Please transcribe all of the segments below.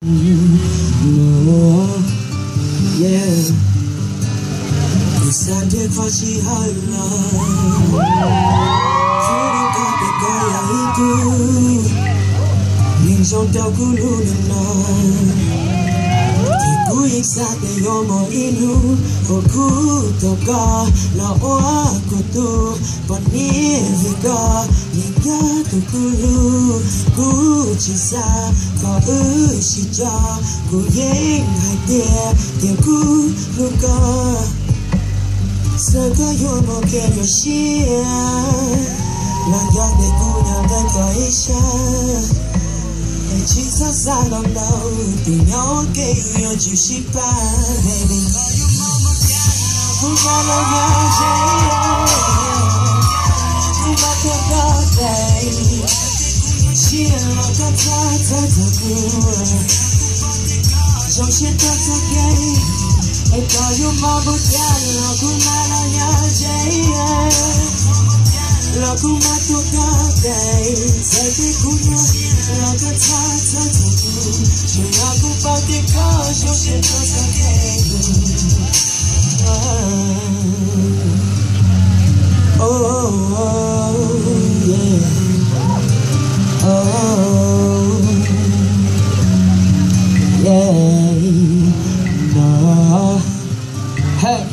Yeah, San de Fashi Hala, Furu Kape Kaya Iku, Ninjong Taukulu Nana. Sate yomo inu oku toka la oa kutu panivika niga tukulu ku chisa ka ushija ku yeng haide te ku luka saka yomo ke yoshia la yang de kunya de kaisha Chisa salon low, the young gay, you juicy pie, baby. Kumalo yaje, kumako kate, she look at that, so she does again. And call you mama, kumalo yaje. Lakumato kate, sete kunya, lakatata taku. Shiraku pati kasho, shetosa kegu. Oh, yeah. Oh, yeah. No. Hey.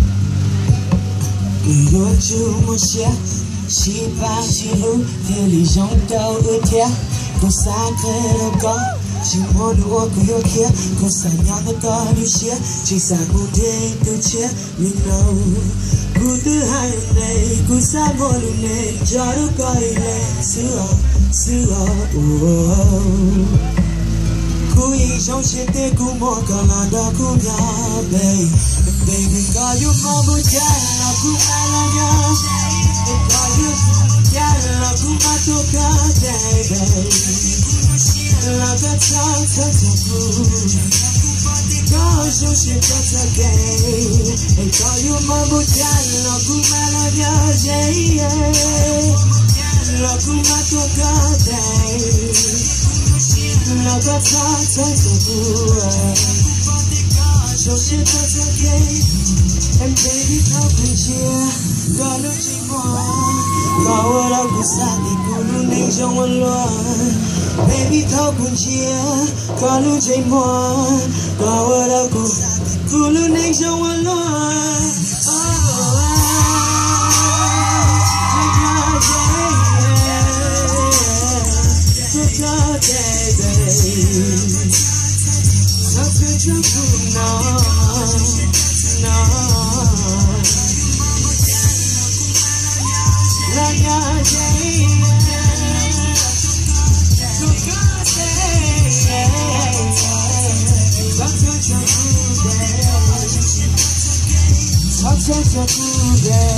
You're too much, she pass you, intelligent out with ya. Cause I could've gone. She wanna walk with your care. Cause I never thought you share. She's a good day to cheer. You know. Good high day. Cause I want to lay. Jaru kaile. Sua. Oh. Kui shong shite kumo kalanda kunya babe. Baby, call you mama jala kumalanya. Call you jala kumatoka baby. Laka tata taku. Call you shite again. And call you mama jala kumalanya jaya. Lakumatoka baby. Laka tata taku. So she does again, and baby talk with you. God knows you more. God what I was saying, Guru names on one Lord. Baby talk with you. God knows you more. God what I was, Guru names on one Lord.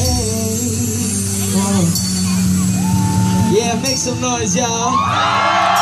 Yeah, make some noise, y'all.